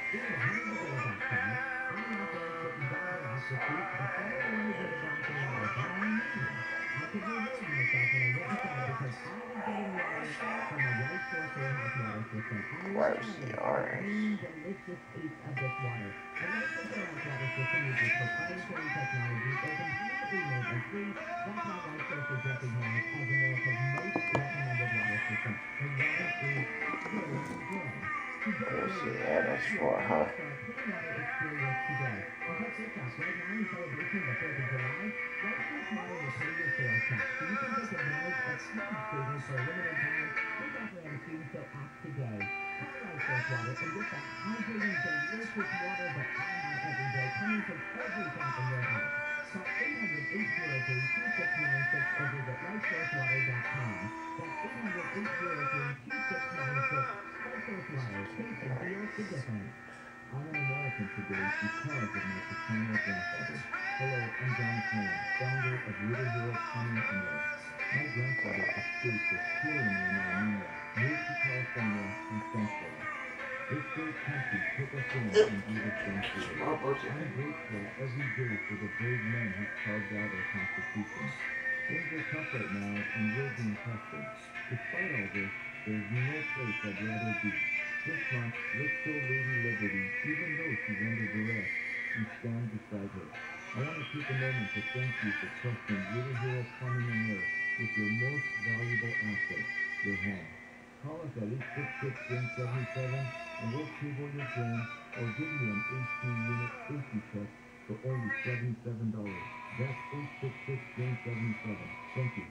Where's the orange? Let's see, yeah, that's for, huh? I'm an American today because of my paternal grandfather. Hello, I'm John Clan, founder of Little Hero Plumbing and Work. My grandfather escaped the tyranny in Armenia, moved to California, and sent for us. This great country took us in and gave us sanctuary. I'm grateful every day for the brave men who carved out our Constitution. Things are tough right now and will be tougher. Despite all this, there's no place I'd rather be. This month, let's show Lady Liberty, even though she's under duress, and stand beside her. I want to take a moment to thank you for trusting Little Hero Plumbing and Air with your most valuable asset, your home. Call us at 866-DRAIN-77 and we'll table your drain or give you an 18-unit safety check for only $77. That's 866-DRAIN-77. Thank you.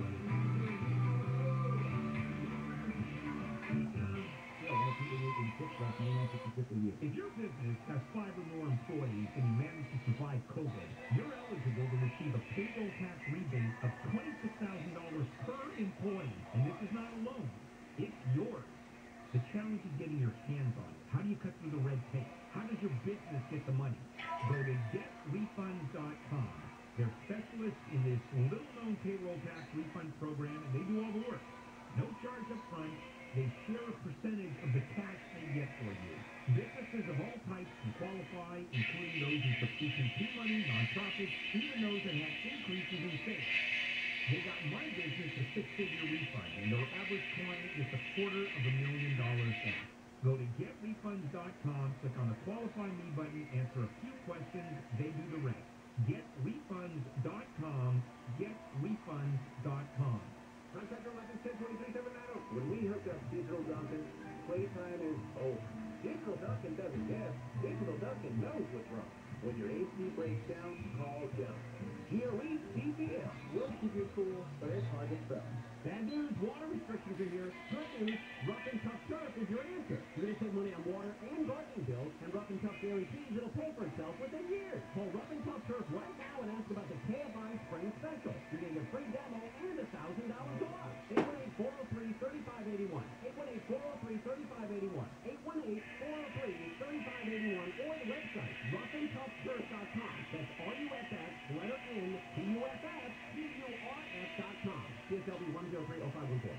If your business has 5 or more employees and you manage to survive COVID, you're eligible to receive a payroll tax rebate of $26,000 per employee. And this is not a loan. It's yours. The challenge is getting your hands on it. How do you cut through the red tape? How does your business get the money? Go to getrefunds.com. They're specialists in this little-known payroll tax refund program, and they do all the work. No charge up front. They share a percentage of the cash they get for you. Businesses of all types can qualify, including those in subscription money, nonprofits, even those that have increases in sales. They got my business a 6-figure refund, and their average client gets $250,000 back. Go to getrefunds.com, click on the Qualify Me button, answer a few questions, they do the rest. Getrefunds.com, getrefunds.com. Contact 11-10-23-790. When we hook up Digital Duncan, playtime is over. Digital Duncan doesn't guess. Digital Duncan knows what's wrong. When your AC breaks down, call John. GOE-DPL. We'll keep you cool, but it's hard to spell. Bad news, water restrictions are here. Good news, Rough and Tough Surf is your answer. You're going to save money on water and gardening bills, and Rough and Tough guarantees it'll pay for itself within years. Call Rough and Tough Surf right now and ask about the KFI Spring Special. You're going to get a free demo and $1,000 off. 818-403-3581. 818-403-3581. 818-403-3581 or the website, roughandtoughsurf.com. That's R-U-F-F, letter N, T-U-F-F, C-U-R-F.com. CSLB 103-0514.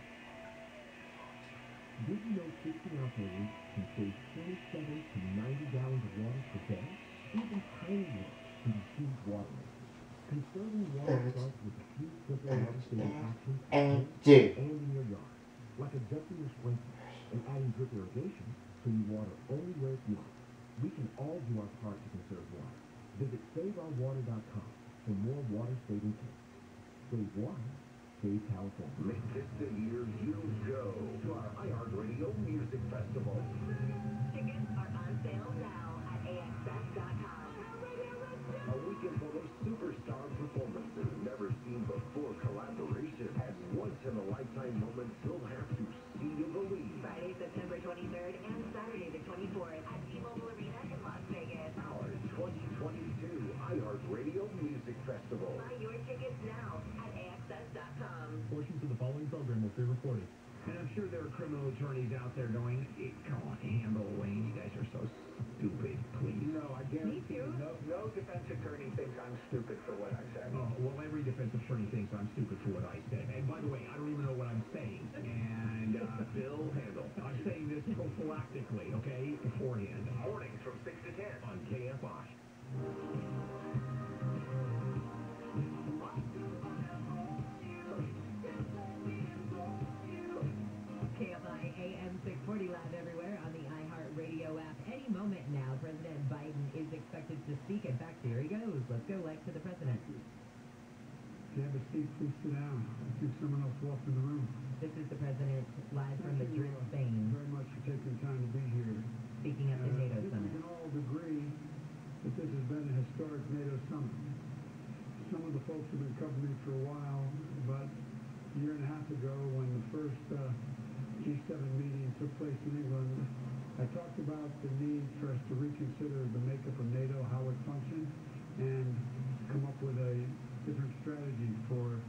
Did you know 60 households can save 27 to 90 gallons of water per day? Even tiny ones can be huge water makers. Conserving water starts with a few simple water-saving actions and in your yard, like adjusting your sprinklers and adding drip irrigation so you water only where it's needed. We can all do our part to conserve water. Visit SaveOurWater.com for more water-saving tips. Save water, save California. Make this the year you go to our iHeartRadio Music Festival. Tickets are on sale now at AXS.com. A weekend full of superstar performances, never seen before collaborations, and once-in-a-lifetime moments you'll have to see to believe. Friday, September 23rd and Saturday the 24th at T-Mobile Arena in Las Vegas. Our 2022 iHeartRadio Music Festival. Buy your tickets now at AXS.com. Portions of the following program will be recorded. And I'm sure there are criminal attorneys out there going, come on, handle Wayne, you guys are so stupid, please. No, I guarantee you, no defense attorney thinks I'm stupid for what I said. Oh, well, every defense attorney thinks I'm stupid for what I said. And by the way, I don't even know what I'm saying. And Bill Handel. saying this prophylactically, okay, beforehand. Mornings from 6 to 10 On KFI. KFI AM 640 live everywhere on the iHeartRadio app. Any moment now, President Biden is expected to speak. In fact, here he goes. Let's go like to the president. If you have a seat, please sit down. I think someone else walked in the room. This is the president live from Thank you, Madrid, Spain, very much for taking time to be here. speaking at the NATO I think we summit. can all agree that this has been a historic NATO summit. Some of the folks have been covering me for a while, but a year and a half ago when the first G7 meeting took place in England, I talked about the need for us to reconsider the makeup of NATO, how it functions, and come up with a different strategy for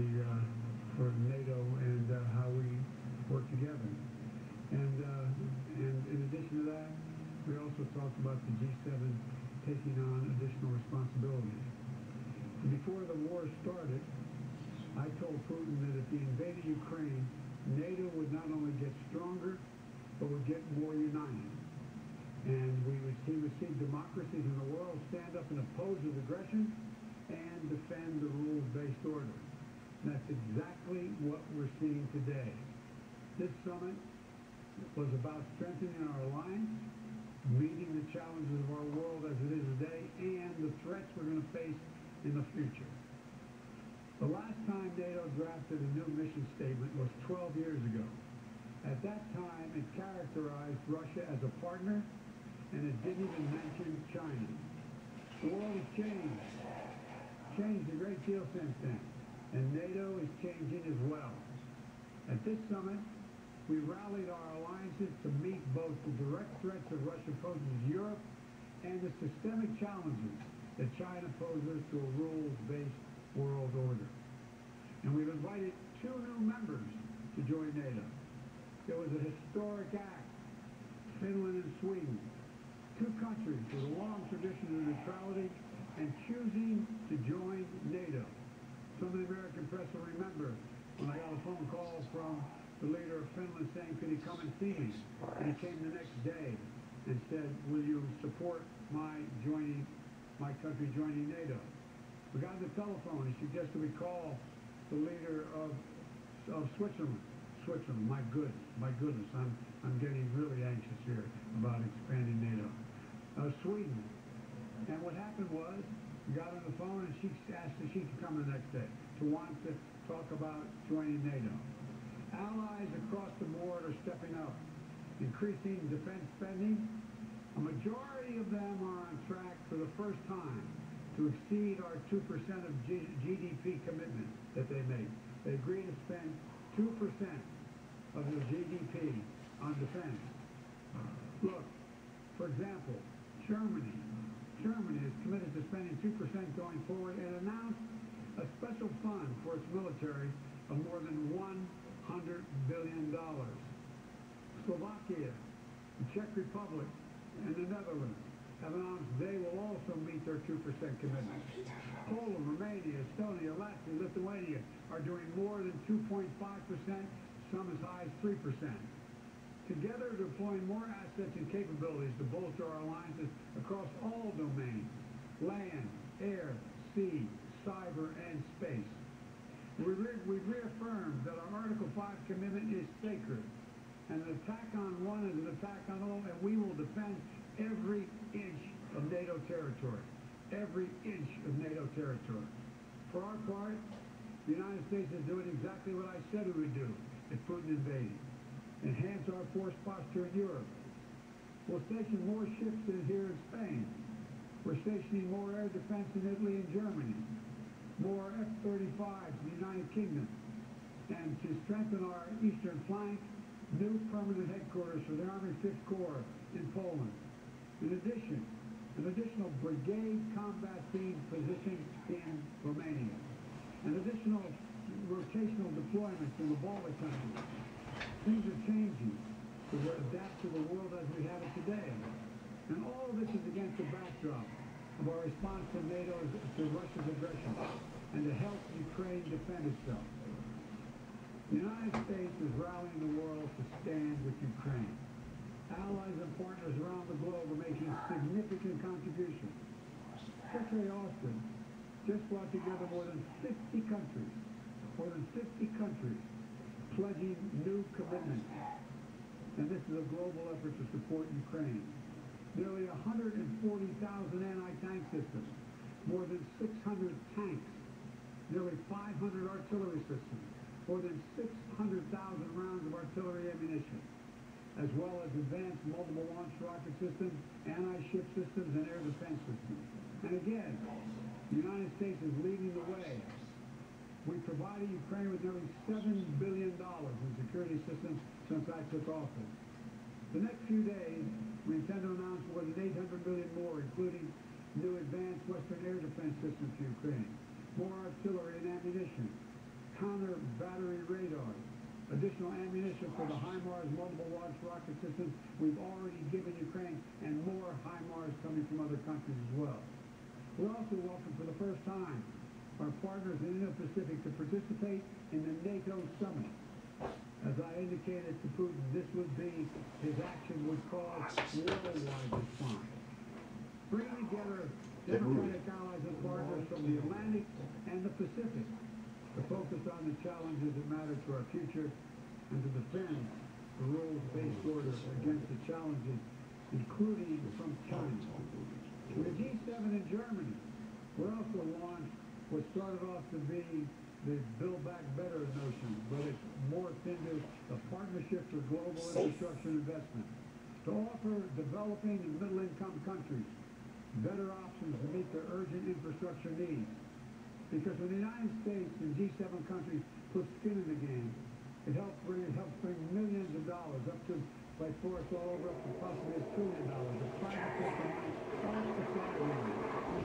NATO and how we work together. And in addition to that, we also talked about the G7 taking on additional responsibilities. And before the war started, I told Putin that if he invaded Ukraine, NATO would not only get stronger, but would get more united. And he would see democracies in the world stand up and oppose his aggression and defend the rules-based order. And that's exactly what we're seeing today. This summit was about strengthening our alliance, meeting the challenges of our world as it is today, and the threats we're going to face in the future. The last time NATO drafted a new mission statement was 12 years ago. At that time, it characterized Russia as a partner, and it didn't even mention China. The world has changed a great deal since then, and NATO is changing as well. At this summit, we rallied our alliances to meet both the direct threats that Russia poses to Europe and the systemic challenges that China poses to a rules-based world order. And we've invited 2 new members to join NATO. It was a historic act. Finland and Sweden, 2 countries with a long tradition of neutrality and choosing to join NATO. Some of the American press will remember when I got a phone call from the leader of Finland saying, could he come and see me? And he came the next day and said, will you support my country joining NATO? We got on the telephone. He suggested we call the leader of Switzerland. My goodness, I'm getting really anxious here about expanding NATO. Sweden. And what happened was, we got on the phone and she asked if she could come the next day to want to talk about joining NATO. Allies across the board are stepping up, increasing defense spending. A majority of them are on track for the first time to exceed our 2% of GDP commitment that they made. They agreed to spend 2% of their GDP on defense. Look, for example, Germany is committed to spending 2% going forward and announced a special fund for its military of more than $100 billion. Slovakia, the Czech Republic, and the Netherlands have announced they will also meet their 2% commitment. Poland, Romania, Estonia, Latvia, Lithuania are doing more than 2.5%, some as high as 3%. Together, deploying more assets and capabilities to bolster our alliances across all domains: land, air, sea, cyber, and space. We've reaffirmed that our Article 5 commitment is sacred, and an attack on one is an attack on all, and we will defend every inch of NATO territory. Every inch of NATO territory. For our part, the United States is doing exactly what I said we would do if Putin invaded. Enhance our force posture in Europe. We'll station more ships here in Spain. We're stationing more air defense in Italy and Germany. More F-35s in the United Kingdom. And to strengthen our eastern flank, new permanent headquarters for the Army 5th Corps in Poland. In addition, an additional brigade combat team position in Romania. And additional rotational deployments in the Baltic countries. Things are changing to adapt to the world as we have it today. And all of this is against the backdrop of our response to Russia's aggression and to help Ukraine defend itself. The United States is rallying the world to stand with Ukraine. Allies and partners around the globe are making significant contributions. Secretary Austin just brought together more than 50 countries, pledging new commitments. And this is a global effort to support Ukraine. Nearly 140,000 anti-tank systems, more than 600 tanks, nearly 500 artillery systems, more than 600,000 rounds of artillery ammunition, as well as advanced multiple launch rocket systems, anti-ship systems, and air defense systems. And again, the United States is leading the way. We provided Ukraine with nearly $7 billion in security systems since I took office. The next few days, we intend to announce more than $800 million more, including new advanced Western air defense systems to Ukraine, more artillery and ammunition, counter battery radars, additional ammunition for the HIMARS multiple launch rocket systems we've already given Ukraine, and more HIMARS coming from other countries as well. We also welcome for the first time our partners in the Indo-Pacific to participate in the NATO summit. As I indicated to Putin, this would be, his action would cause worldwide response. Bringing together democratic allies and partners from the Atlantic and the Pacific to focus on the challenges that matter to our future and to defend the rules-based order against the challenges, including from China. The G7 in Germany, we also launched what started off to be the Build Back Better notion, but it's morphed into a partnership for global infrastructure investment to offer developing and middle-income countries better options to meet their urgent infrastructure needs. Because when the United States and G7 countries put skin in the game, it helps bring millions of dollars up to, by force all over, up to possibly $1 trillion of private sector money off the sidelines.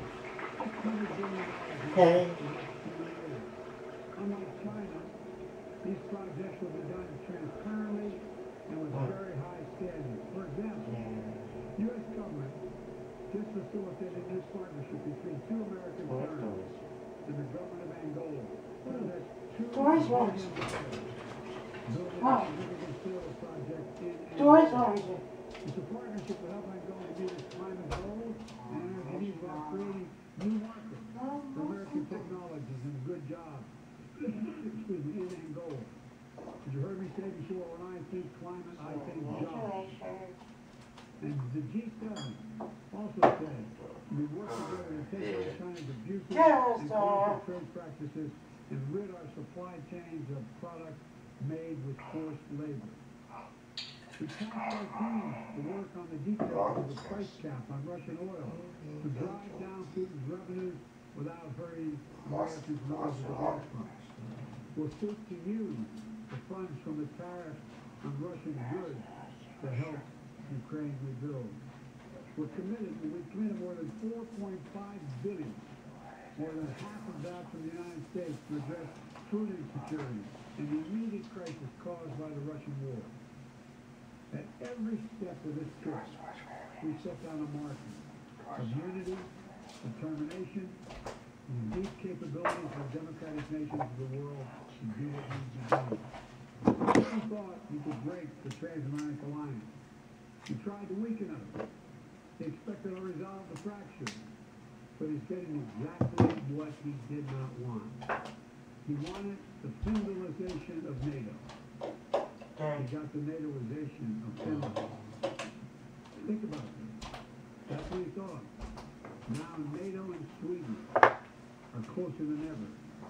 $600 billion in the next few years. Unlike China, these projects will be done transparently and with very high standards. For example, U.S. government just facilitated this partnership between two American firms and the government of Angola. That's $2 billion building a significant steel project in Angola. It's a partnership to help Angola meet its climate goals and energy needs while creating new markets for American technologies and good jobs in Angola. As you heard me say before, when I think climate, I think jobs. And the G7 also said we work together to take on China's abusive and corrupt trade practices and rid our supply chains of products made with forced labor. We tasked our teams to work on the details of the price cap on Russian oil to drive down Putin's revenues without hurting Americans' nose at the restaurant. We'll seek to use the funds from the tariff on Russian goods to help Ukraine rebuild. We've committed more than $4.5 billion, more than half of that from the United States, to address food insecurity and the immediate crisis caused by the Russian war. At every step of this trip, we set down a marker of unity, determination, and deep capabilities for democratic nations of the world to do what needs to be done. We thought we could break the transatlantic alliance. He tried to weaken us. He expected to resolve the fracture, but he's getting exactly what he did not want. He wanted the Finlandization of NATO. He got the NATOization of Finland. Think about this. That's what he thought. Now NATO and Sweden are closer than ever.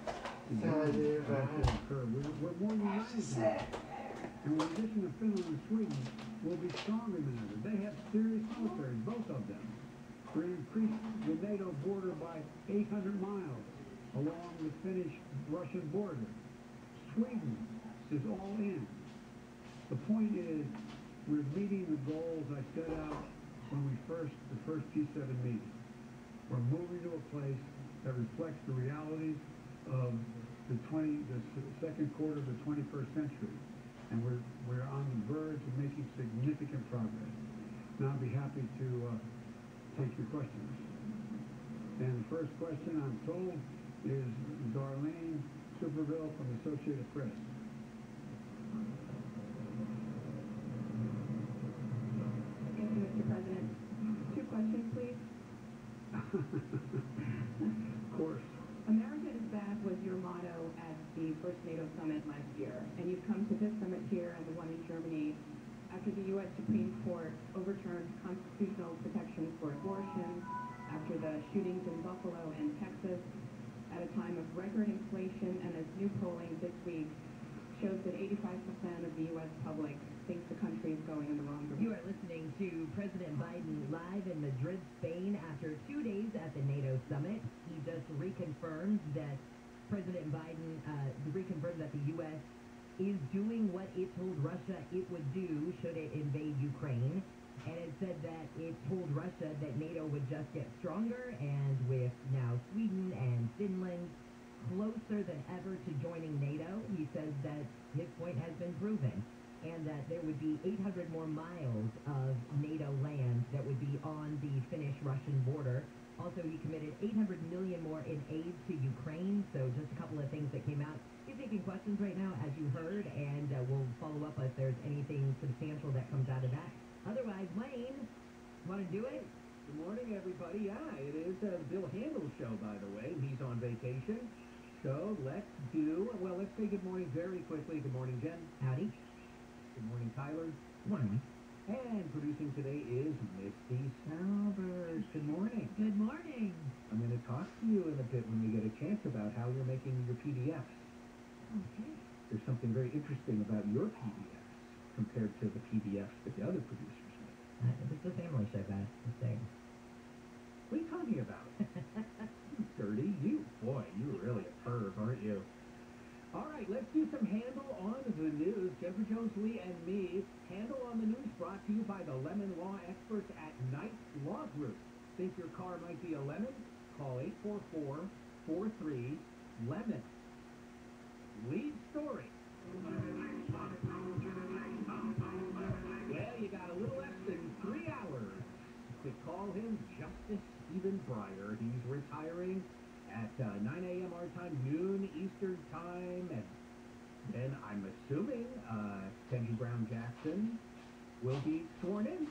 We're more united than ever. And in addition to Finland and Sweden, will be stronger than ever. They have serious militaries, both of them. We're increasing the NATO border by 800 miles along the Finnish-Russian border. Sweden is all in. The point is, we're meeting the goals I set out when the first G7 meeting. We're moving to a place that reflects the realities of the second quarter of the 21st century. And we're on the verge of making significant progress. Now I'll be happy to take your questions. And the first question, I'm told, is Darlene Superville from the Associated Press. overturned constitutional protections for abortion after the shootings in Buffalo and Texas at a time of record inflation, and as new polling this week shows that 85% of the U.S. public thinks the country is going in the wrong direction. You are listening to President Biden live in Madrid, Spain, after 2 days at the NATO summit. He just reconfirmed that President Biden reconfirmed that the U.S. is doing what it told Russia it would do should it invade Ukraine. And it said that it told Russia that NATO would just get stronger, and with now Sweden and Finland closer than ever to joining NATO, he says that his point has been proven, and that there would be 800 more miles of NATO land that would be on the Finnish-Russian border. Also, he committed $800 million more in aid to Ukraine, so just a couple of things that came out. He's taking questions right now, as you heard, and we'll follow up if there's anything substantial that comes out of that. Otherwise, Wayne, want to do it? Good morning, everybody. Yeah, it is Bill Handel's show, by the way. He's on vacation. So let's say good morning very quickly. Good morning, Jen. Howdy. Good morning, Tyler. Good morning. And producing today is Misty Salvers. Good morning. Good morning. I'm going to talk to you in a bit when we get a chance about how you're making your PDFs. Okay. There's something very interesting about your PDFs compared to the PDFs that the other producers make. It's the family show, guys. Just saying. What are you talking about? Dirty? You, boy, you're really a perv, aren't you? All right, let's do some Handle on the News. Jennifer Jones Lee and me. Handle on the News brought to you by the Lemon Law experts at Knight Law Group. Think your car might be a lemon? Call 844-43-LEMON. Lead story. Well, you got a little less than 3 hours to call him Justice Stephen Breyer. He's retiring at 9 a.m. our time, noon Eastern time, and then I'm assuming Ketanji Brown Jackson will be sworn in.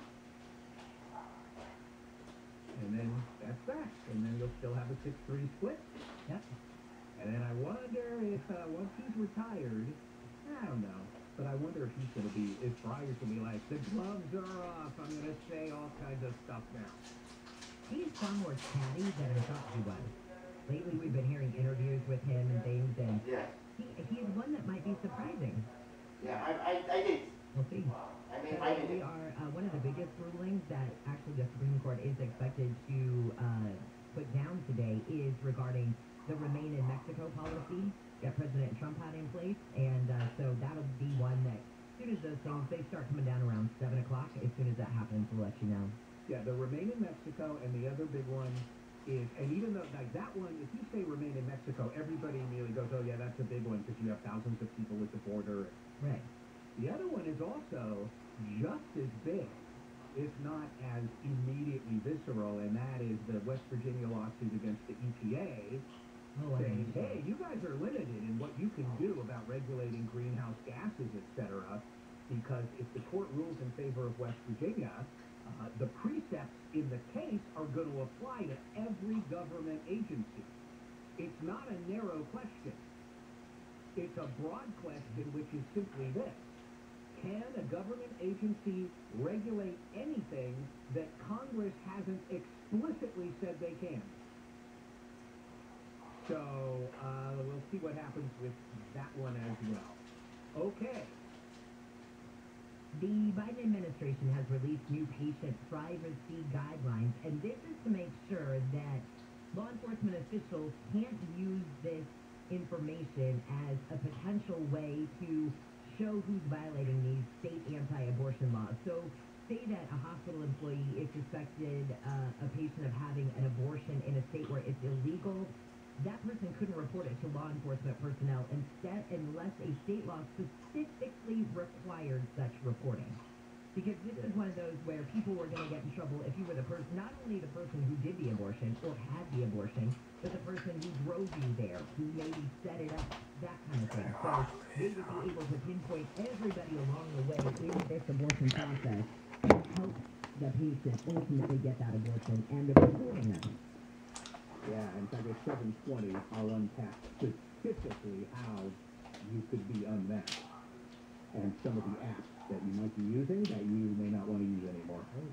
And then that's that. And then you'll still have a 6-3 split. Yep. And then I wonder if once he's retired, I don't know, but I wonder if Breyer's going to be like, the gloves are off, I'm going to say all kinds of stuff now. He's far more chatty than I thought he was. Lately, we've been hearing interviews with him and things, and he is one that might be surprising. Yeah, I did. We'll see. We are one of the biggest rulings that actually the Supreme Court is expected to put down today is regarding the Remain in Mexico policy that President Trump had in place, and so that'll be one that as soon as those things, they start coming down around 7 o'clock, as soon as that happens, we'll let you know. Yeah, the Remain in Mexico, and the other big one is, and even though, like that one, if you say Remain in Mexico, everybody immediately goes, oh yeah, that's a big one, because you have thousands of people at the border. Right. The other one is also just as big, if not as immediately visceral, and that is the West Virginia lawsuit against the EPA, saying, hey, you guys are limited in what you can do about regulating greenhouse gases, etc., because if the court rules in favor of West Virginia, the precepts in the case are going to apply to every government agency. It's not a narrow question. It's a broad question, which is simply this. Can a government agency regulate anything that Congress hasn't explicitly said they can? So, we'll see what happens with that one as well. Okay. The Biden administration has released new patient privacy guidelines, and this is to make sure that law enforcement officials can't use this information as a potential way to show who's violating these state anti-abortion laws. So say that a hospital employee is suspected, a patient of having an abortion in a state where it's illegal, that person couldn't report it to law enforcement personnel unless a state law specifically required such reporting. Because this is one of those where people were going to get in trouble if you were the person, not only the person who did the abortion or had the abortion, but the person who drove you there, who maybe set it up, that kind of thing. So they would be able to pinpoint everybody along the way in this abortion process to help the patient ultimately get that abortion and the reporting of it. Yeah, in fact, at 7:20, I'll unpack specifically how you could be unmasked and some of the apps that you might be using that you may not want to use anymore. Oh,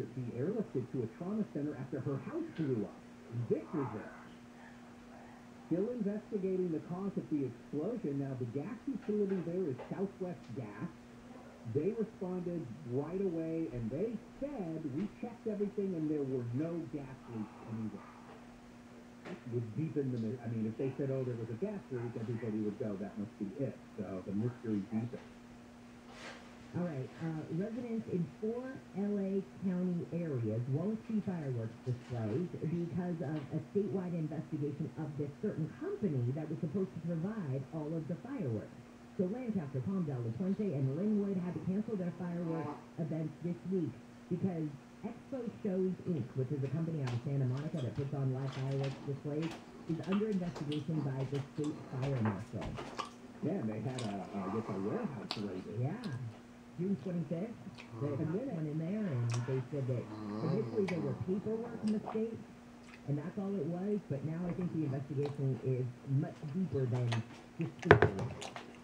be airlifted to a trauma center after her house blew up. This was it. Still investigating the cause of the explosion. Now, the gas utility there is Southwest Gas. They responded right away, and they said, we checked everything, and there were no gas leaks anywhere. It was deep in the, I mean, if they said, oh, there was a gas leak, everybody would go, that must be it. So the mystery deepens. All right, residents in 4 LA County areas won't see fireworks displays because of a statewide investigation of this certain company that was supposed to provide all of the fireworks. So Lancaster, Palmdale, La Puente, and Linwood had to cancel their fireworks events this week because Expo Shows Inc., which is a company out of Santa Monica that puts on live fireworks displays, is under investigation by the state fire marshal. Yeah, they had a warehouse raided. Yeah. June 25th, they had one in there, and they said that initially there were paperwork mistakes, and that's all it was, but now I think the investigation is much deeper than just paperwork.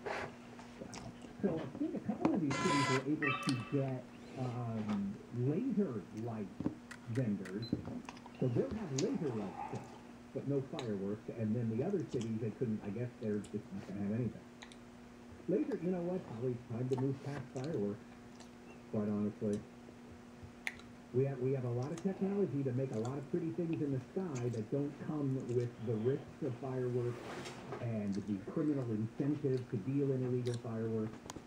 So I think a couple of these cities were able to get laser light vendors, so they'll have laser light stuff, but no fireworks, and then the other cities, they couldn't, I guess they're just not going to have anything. Laser, you know what? Probably it's time to move past fireworks, quite honestly. We have a lot of technology to make a lot of pretty things in the sky that don't come with the risks of fireworks and the criminal incentive to deal in illegal fireworks.